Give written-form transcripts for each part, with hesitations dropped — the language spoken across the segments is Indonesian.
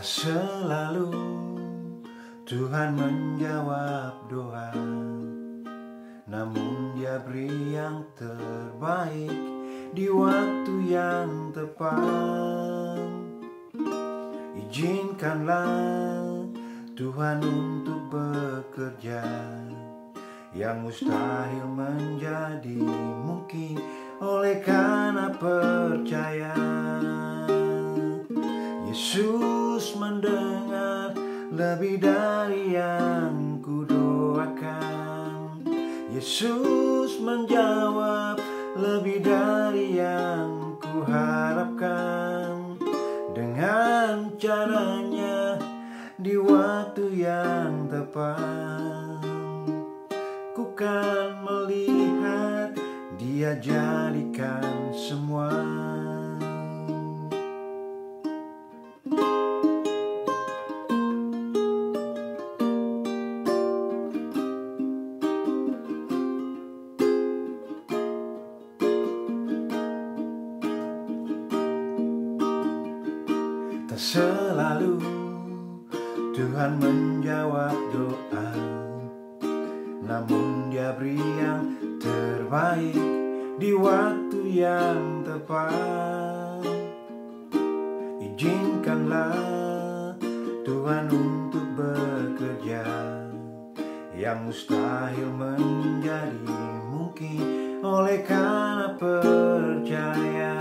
Tak selalu Tuhan menjawab doa, namun Dia beri yang terbaik di waktu yang tepat. Izinkanlah Tuhan untuk bekerja, yang mustahil menjadi mungkin oleh karena percaya. Yesus mendengar lebih dari yang kudoakan. Yesus menjawab lebih dari yang kuharapkan. Dengan caranya di waktu yang tepat, ku kan melihat Dia jadikan semua. Tak selalu Tuhan menjawab doa, namun Dia beri yang terbaik di waktu yang tepat. Izinkanlah Tuhan untuk bekerja, yang mustahil menjadi mungkin oleh karena percaya.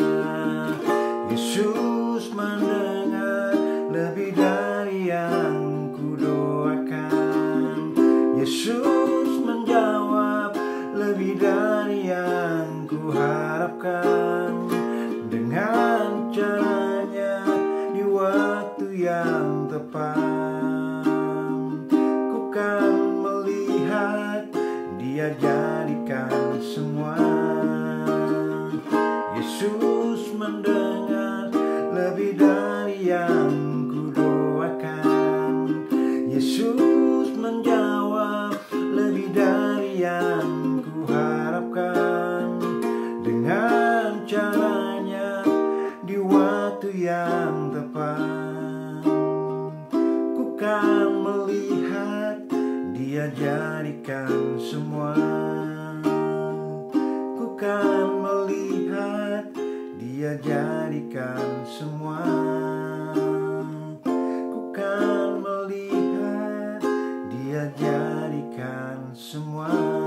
Yesus mendengar lebih dari yang kudoakan. Yesus menjawab lebih dari yang kuharapkan. Dengan caranya di waktu yang tepat, ku kan melihat Dia jadikan semua. Yesus mendengar lebih dari yang kudoakan. Yesus menjawab lebih dari yang kuharapkan. Dengan caranya di waktu yang tepat, ku kan melihat Dia jadikan semua. Ku kan melihat Dia jadikan semua. Ku kan melihat Dia jadikan semua.